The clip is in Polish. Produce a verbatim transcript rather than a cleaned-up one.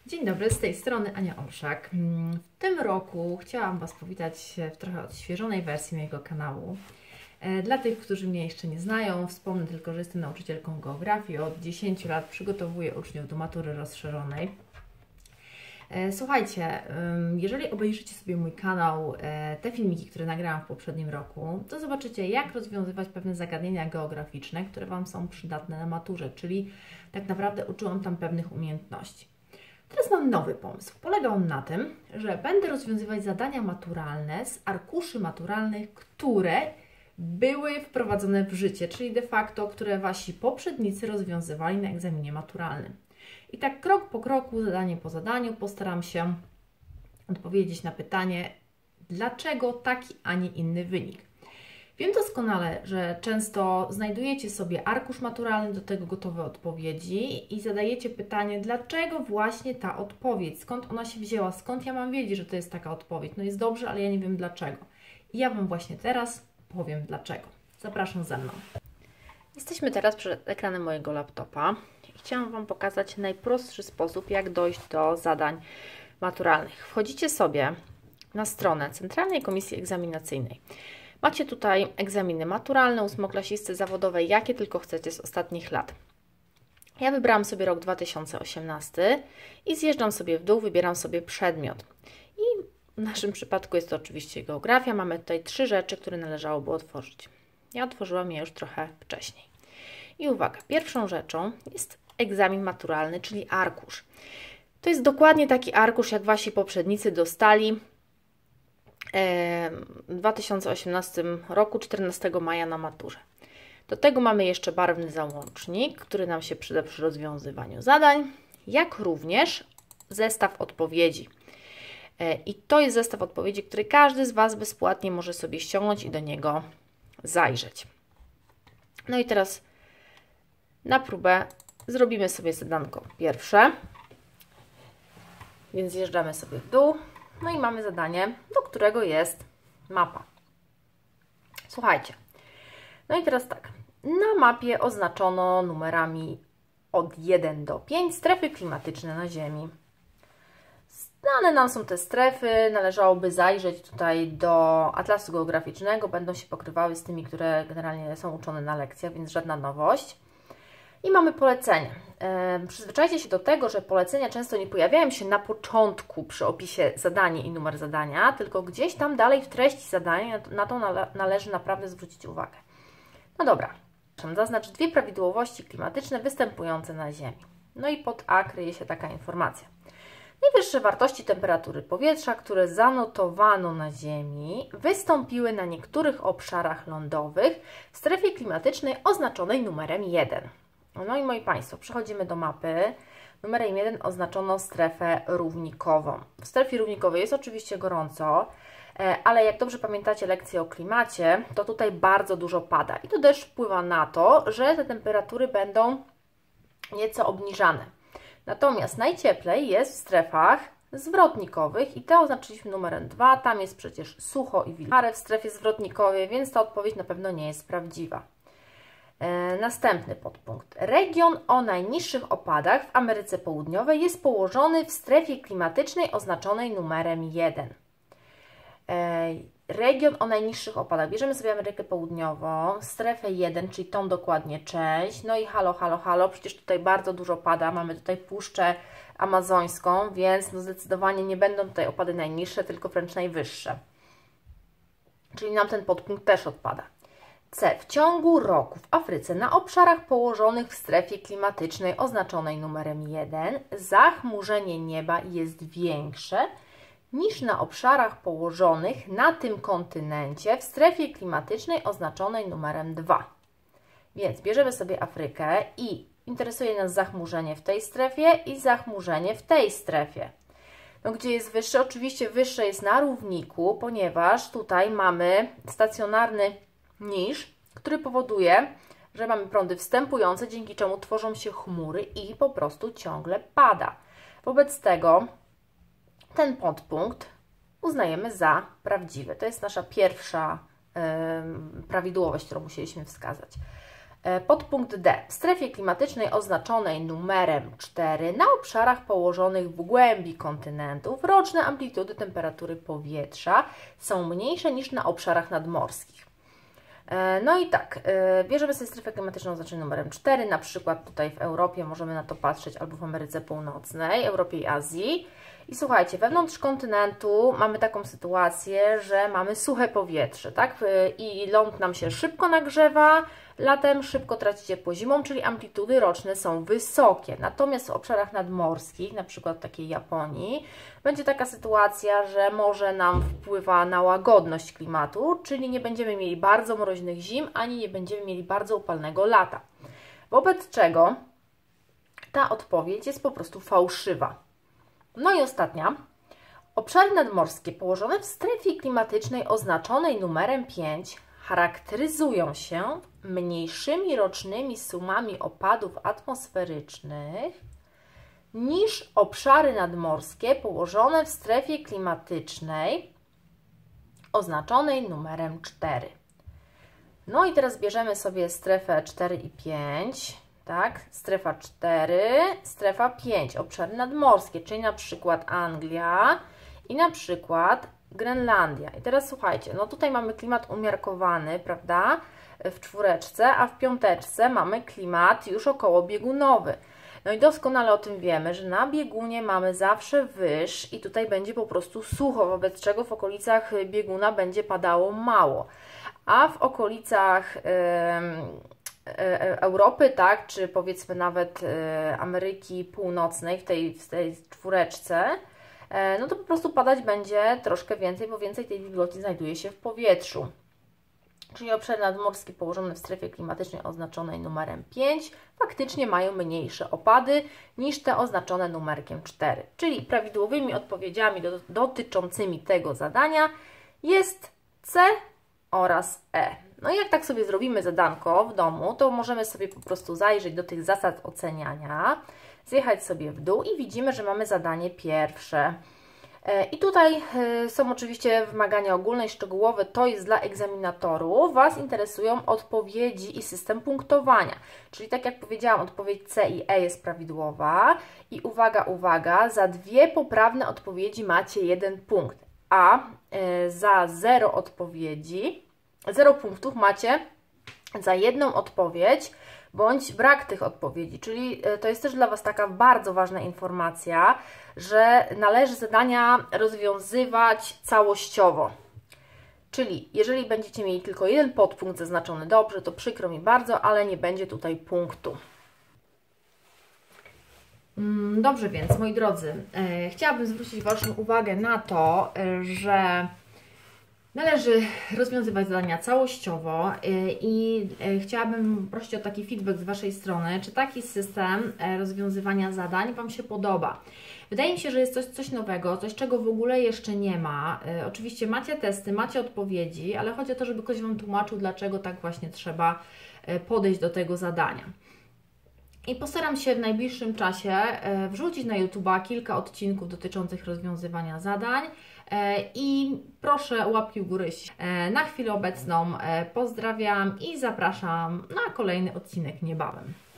Dzień dobry, z tej strony Ania Orszak. W tym roku chciałam Was powitać w trochę odświeżonej wersji mojego kanału. Dla tych, którzy mnie jeszcze nie znają, wspomnę tylko, że jestem nauczycielką geografii. Od dziesięciu lat przygotowuję uczniów do matury rozszerzonej. Słuchajcie, jeżeli obejrzycie sobie mój kanał, te filmiki, które nagrałam w poprzednim roku, to zobaczycie, jak rozwiązywać pewne zagadnienia geograficzne, które Wam są przydatne na maturze, czyli tak naprawdę uczyłam tam pewnych umiejętności. Teraz mam nowy pomysł. Polega on na tym, że będę rozwiązywać zadania maturalne z arkuszy maturalnych, które były wprowadzone w życie, czyli de facto, które Wasi poprzednicy rozwiązywali na egzaminie maturalnym. I tak krok po kroku, zadanie po zadaniu postaram się odpowiedzieć na pytanie, dlaczego taki, a nie inny wynik. Wiem doskonale, że często znajdujecie sobie arkusz maturalny, do tego gotowe odpowiedzi i zadajecie pytanie, dlaczego właśnie ta odpowiedź, skąd ona się wzięła, skąd ja mam wiedzieć, że to jest taka odpowiedź. No jest dobrze, ale ja nie wiem dlaczego. I ja Wam właśnie teraz powiem dlaczego. Zapraszam ze mną. Jesteśmy teraz przed ekranem mojego laptopa i chciałam Wam pokazać najprostszy sposób, jak dojść do zadań maturalnych. Wchodzicie sobie na stronę Centralnej Komisji Egzaminacyjnej. Macie tutaj egzaminy maturalne, ósmoklasisty, zawodowe, jakie tylko chcecie z ostatnich lat. Ja wybrałam sobie rok dwa tysiące osiemnasty i zjeżdżam sobie w dół, wybieram sobie przedmiot. I w naszym przypadku jest to oczywiście geografia. Mamy tutaj trzy rzeczy, które należałoby otworzyć. Ja otworzyłam je już trochę wcześniej. I uwaga, pierwszą rzeczą jest egzamin maturalny, czyli arkusz. To jest dokładnie taki arkusz, jak Wasi poprzednicy dostali w dwa tysiące osiemnastym roku, czternastego maja na maturze. Do tego mamy jeszcze barwny załącznik, który nam się przyda przy rozwiązywaniu zadań, jak również zestaw odpowiedzi. I to jest zestaw odpowiedzi, który każdy z Was bezpłatnie może sobie ściągnąć i do niego zajrzeć. No i teraz na próbę zrobimy sobie zadanko pierwsze. Więc zjeżdżamy sobie w dół. No i mamy zadanie, do którego jest mapa. Słuchajcie. No i teraz tak. Na mapie oznaczono numerami od jeden do pięciu strefy klimatyczne na Ziemi. Znane nam są te strefy. Należałoby zajrzeć tutaj do atlasu geograficznego. Będą się pokrywały z tymi, które generalnie są uczone na lekcjach, więc żadna nowość. I mamy polecenia. E, przyzwyczajcie się do tego, że polecenia często nie pojawiają się na początku przy opisie zadania i numer zadania, tylko gdzieś tam dalej w treści zadania. Na to nale należy naprawdę zwrócić uwagę. No dobra, zaznacz dwie prawidłowości klimatyczne występujące na Ziemi. No i pod A kryje się taka informacja. Najwyższe wartości temperatury powietrza, które zanotowano na Ziemi, wystąpiły na niektórych obszarach lądowych w strefie klimatycznej oznaczonej numerem jeden. No i moi Państwo, przechodzimy do mapy. Numerem jeden oznaczono strefę równikową. W strefie równikowej jest oczywiście gorąco, ale jak dobrze pamiętacie lekcję o klimacie, to tutaj bardzo dużo pada. I to też wpływa na to, że te temperatury będą nieco obniżane. Natomiast najcieplej jest w strefach zwrotnikowych i te oznaczyliśmy numerem dwa. Tam jest przecież sucho i wilgotne w strefie zwrotnikowej, więc ta odpowiedź na pewno nie jest prawdziwa. Następny podpunkt. Region o najniższych opadach w Ameryce Południowej jest położony w strefie klimatycznej oznaczonej numerem jeden. Region o najniższych opadach. Bierzemy sobie Amerykę Południową, strefę jeden, czyli tą dokładnie część. No i halo, halo, halo, przecież tutaj bardzo dużo pada. Mamy tutaj puszczę amazońską, więc no zdecydowanie nie będą tutaj opady najniższe, tylko wręcz najwyższe. Czyli nam ten podpunkt też odpada. C. W ciągu roku w Afryce na obszarach położonych w strefie klimatycznej oznaczonej numerem jeden zachmurzenie nieba jest większe niż na obszarach położonych na tym kontynencie w strefie klimatycznej oznaczonej numerem dwa. Więc bierzemy sobie Afrykę i interesuje nas zachmurzenie w tej strefie i zachmurzenie w tej strefie. No, gdzie jest wyższe? Oczywiście wyższe jest na równiku, ponieważ tutaj mamy stacjonarny niż, który powoduje, że mamy prądy wstępujące, dzięki czemu tworzą się chmury i po prostu ciągle pada. Wobec tego ten podpunkt uznajemy za prawdziwy. To jest nasza pierwsza yy, prawidłowość, którą musieliśmy wskazać. Podpunkt D. W strefie klimatycznej oznaczonej numerem cztery na obszarach położonych w głębi kontynentów roczne amplitudy temperatury powietrza są mniejsze niż na obszarach nadmorskich. No i tak, bierzemy sobie strefę klimatyczną oznaczoną numerem cztery, na przykład tutaj w Europie możemy na to patrzeć, albo w Ameryce Północnej, Europie i Azji. I słuchajcie, wewnątrz kontynentu mamy taką sytuację, że mamy suche powietrze, tak? I ląd nam się szybko nagrzewa, latem szybko traci ciepło zimą, czyli amplitudy roczne są wysokie. Natomiast w obszarach nadmorskich, na przykład w takiej Japonii, będzie taka sytuacja, że morze nam wpływa na łagodność klimatu, czyli nie będziemy mieli bardzo mroźnych zim, ani nie będziemy mieli bardzo upalnego lata. Wobec czego ta odpowiedź jest po prostu fałszywa. No i ostatnia. Obszary nadmorskie położone w strefie klimatycznej oznaczonej numerem pięć charakteryzują się mniejszymi rocznymi sumami opadów atmosferycznych niż obszary nadmorskie położone w strefie klimatycznej oznaczonej numerem cztery. No i teraz bierzemy sobie strefę cztery i pięć. Tak, strefa cztery, strefa pięć, obszary nadmorskie, czyli na przykład Anglia i na przykład Grenlandia. I teraz słuchajcie, no tutaj mamy klimat umiarkowany, prawda, w czwóreczce, a w piąteczce mamy klimat już około biegunowy. No i doskonale o tym wiemy, że na biegunie mamy zawsze wyż i tutaj będzie po prostu sucho, wobec czego w okolicach bieguna będzie padało mało, a w okolicach yy, Europy, tak, czy powiedzmy nawet Ameryki Północnej, w tej, w tej czwóreczce, no to po prostu padać będzie troszkę więcej, bo więcej tej wilgoci znajduje się w powietrzu. Czyli obszary nadmorskie położone w strefie klimatycznej oznaczonej numerem pięć faktycznie mają mniejsze opady niż te oznaczone numerkiem cztery. Czyli prawidłowymi odpowiedziami do, dotyczącymi tego zadania jest C oraz E. No i jak tak sobie zrobimy zadanko w domu, to możemy sobie po prostu zajrzeć do tych zasad oceniania, zjechać sobie w dół i widzimy, że mamy zadanie pierwsze. I tutaj są oczywiście wymagania ogólne i szczegółowe, to jest dla egzaminatorów. Was interesują odpowiedzi i system punktowania. Czyli tak jak powiedziałam, odpowiedź C i E jest prawidłowa i uwaga, uwaga, za dwie poprawne odpowiedzi macie jeden punkt, a za zero odpowiedzi, zero punktów macie za jedną odpowiedź bądź brak tych odpowiedzi, czyli to jest też dla Was taka bardzo ważna informacja, że należy zadania rozwiązywać całościowo. Czyli jeżeli będziecie mieli tylko jeden podpunkt zaznaczony dobrze, to przykro mi bardzo, ale nie będzie tutaj punktu. Dobrze więc, moi drodzy, e, chciałabym zwrócić Waszą uwagę na to, e, że należy rozwiązywać zadania całościowo i chciałabym prosić o taki feedback z Waszej strony, czy taki system rozwiązywania zadań Wam się podoba. Wydaje mi się, że jest coś, coś nowego, coś czego w ogóle jeszcze nie ma. Oczywiście macie testy, macie odpowiedzi, ale chodzi o to, żeby ktoś Wam tłumaczył, dlaczego tak właśnie trzeba podejść do tego zadania. I postaram się w najbliższym czasie wrzucić na YouTube'a kilka odcinków dotyczących rozwiązywania zadań i proszę o łapki w górę. Na chwilę obecną pozdrawiam i zapraszam na kolejny odcinek niebawem.